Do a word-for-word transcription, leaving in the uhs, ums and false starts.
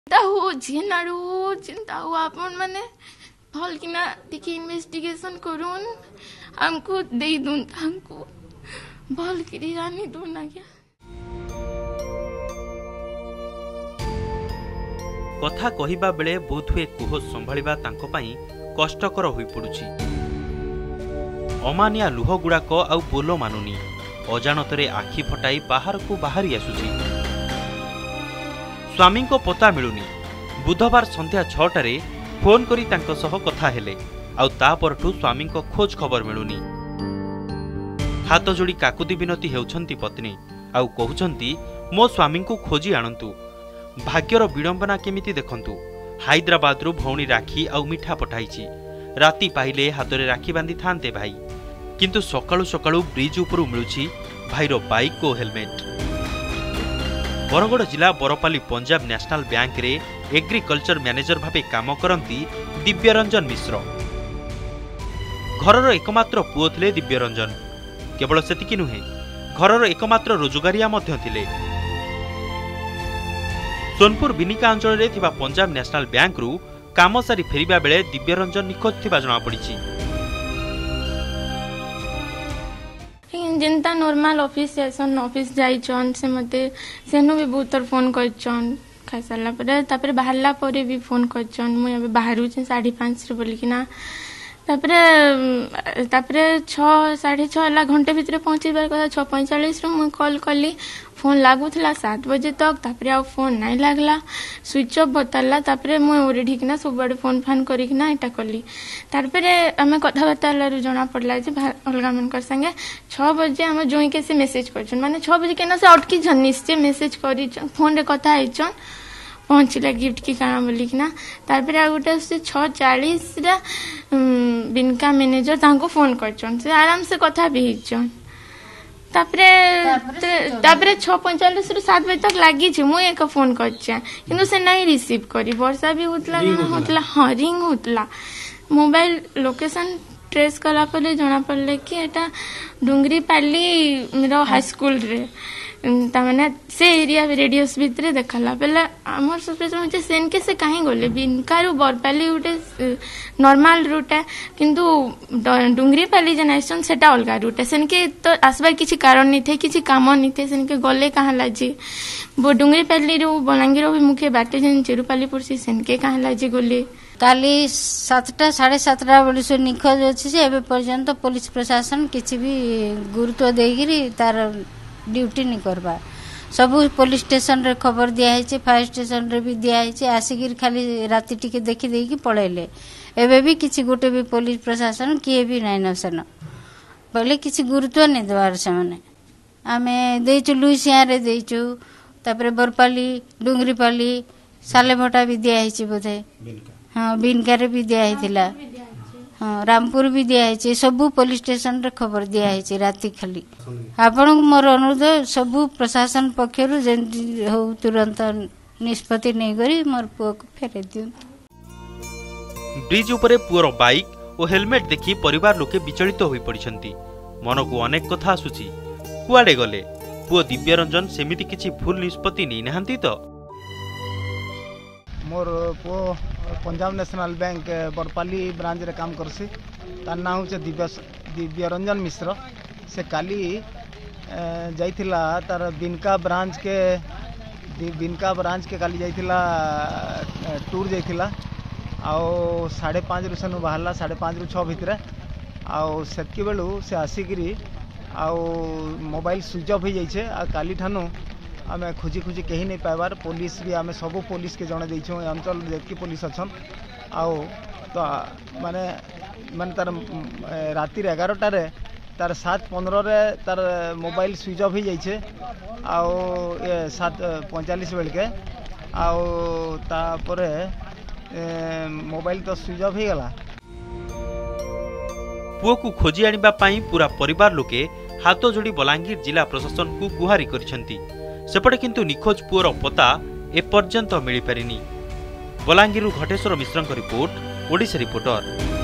ଚିନ୍ତା ହଉ ଚିନ୍ତା ହଉ ଆପଣ ମାନେ भल किना देखिए इन्वेस्टिगेशन करूँ हमको दे दूँ हमको भल की रानी दूँ ना क्या कथा कहिबा बेले बोधुए कुह संभाळिबा तांको पई कष्टकर होई पडुछि। अमानिया लुह गुड़ाक आउ बोलो मानुनी अजाणतरे आखि फटाई बाहर को बाहरी आसुछि। स्वामी को पता मिलुनी बुधवार संध्या छटारे फोन करी तांको सह कथा हेले आउ तापरठू स्वामी को खोज खबर मिलुनी। हाथ जोड़ी काकुदी विनती हेउछंती पत्नी आउ कहउछंती मो स्वामी को खोजी आणंतु। भाग्यर विडंबना केमिति देखंतु। हैदराबाद रु भौणी राखी आउ मिठा पठाइछि। राति पाइले हाथरे राखी बांधी थांते भाई किंतु सकाळु सकाळु ब्रिज उपरु मिलुछि भाईर बाइक और हेलमेट। बरगड़ जिला बरपाली पंजाब नेशनल बैंक रे एग्रीकल्चर मैनेजर भावे काम करती दिव्यरंजन मिश्र। घरर एकमात्र पुओ थिले दिव्यरंजन। केवल सेतिकी नुहे घरर एकमात्र रोजगारिया मध्य थिले। सोनपुर बिनिका अंचल रे थिबा पंजाब नेशनल बैंक रु काम सारी फेरिबा बेले दिव्यरंजन निखोज थिबा जणा पड़िछि। जिनता नॉर्मल ऑफिस सेशन ऑफिस जाइछन से मते सेनो भी बहुत थर फोन करछन खाइ सारला पर तापर बाहरला परे भी फोन करछन मु अबे बाहरु छ साढ़े पाँच रे बोली कि ना तापर तापर छह साढ़े छह ला घंटे भीतर पहुंचीबार कथा छह पैंतालीस रो मु कॉल कली फोन लागुथला सात बजे तक तापर आ फोन नहीं लागला स्विच ऑफ बताला तापर मु ओरे ढिकना सब बड़े फोन फान करिकना एटा कली तापर हमें कथा बताला रो जना पड़ला जे अलगा मन कर संगे छह बजे हम जोई के से मैसेज करछन माने छह बजे केना से अटकी जन निश्चय मैसेज करी फोन रे कथा आइछन पहुंचला गिफ्ट की काना बोली कि ना तापर आ गोटे से छह चालीस रा बिनका मैनेजर तांको फोन करछन से आराम से कथा भी हिचन तापरे तापरे छह पैंतालीस रु सात बजे तक लागी छ मु एक फोन करछे किंतु से नहीं रिसीव करी वर्षा भी होतला होतला हां रिंग होतला मोबाइल लोकेशन ट्रेस कला पले जना पड़ले कि एटा डुंगरी पाली मेरो हाई स्कूल रे तामने से एरिया रेडियस भितरे देखला पहले हमर सरप्राइज होचे सेन के से काहे गले बिनकारु बरपाली उटे नॉर्मल रूट है किंतु डुंगरी पाली जनाइसन सेटा अलगा रूट है सेन के तो आसबार किछि कारण नहीं थे किछि काम नहीं थे सेन के गले कहां लाजी वो डुंगरी पाली रो बलांगीर भी मुखे बाटे जन चेरुपाली पुरसी सेन के कहां लाजी गले काली सातटा साढ़े सातटा बड़ी से निखोज अच्छी से एबे पर्यंत पुलिस प्रशासन किसी भी गुरुत्व देगिरी तार ड्यूटी नहीं करबा सब पुलिस स्टेशन रे खबर दिया है फायर स्टेशन रे भी दिया है आसिक खाली राति टिके देखी देकी पळेले एबे भी किसी गोटे भी पुलिस प्रशासन किए भी नहीं न सेन पहले किसी गुरुत्व नहीं देवार से माने आमे देचु लुइसिया रे देचु तापरे बरपाली डुंगरीपाली सालेभटा भी दिया है बोधे हाँ बिनका रे भी दिया है हाँ रामपुर भी दिया है सबू पुलिस स्टेशन रे खबर दिया है राति खाली आपण मोर अनुरोध सबू प्रशासन पक्षरु जेंति हो तुरंत निष्पत्ति नहीं करी मोर पुओ को फेरे दिउ। ब्रिज उपरे पुअर बाइक और हेलमेट देखि परिवार लोके विचलित होई पड़िछंती। मन को अनेक कथा आसुची कुआडे गले पुओ दिव्यरंजन सेमिति किछि भूल निष्पत्ति नै नहंती तो मोर पुओ Punjab national bank Barpali branch रे काम करसी तार ना हो दिव्य दिव्यरंजन मिश्र से काली जाइथिला तार बिनका ब्रांच के बिनका ब्रांच के काली जाइथिला टूर जाइथिला आओ साढ़े पाँच रु सेनु बाहरला साढ़े पाँच रु छः भितर आओ सेतकी बेलू से आसिकी आओ मोबाइल स्विच ऑफ हो जाइए आ काली ठानु आम खोजी खोजी कहीं नहीं पाइबार पुलिस भी आम सब पुलिस के जड़े देछो अंचल जेतकी पुलिस अच्छन आओ तो माने माने तार राति एगारटार तार सात पंद्रह तार मोबाइल स्विच ऑफ हो जाइए आओ ये सात पैंतालीस बेल के आओ तापर मोबाइल तो स्विच ऑफ हो गला। पुओ को खोजी आनिबा पाई पूरा परिवार लोके हाथ जोड़ी बलांगीर जिला प्रशासन को गुहारी करिसेंती। सेपटे किंतु निखोज पुओर पता एपर्यंत मिल पारिनी। Balangir Ghateswar Mishra report Odisha reporter.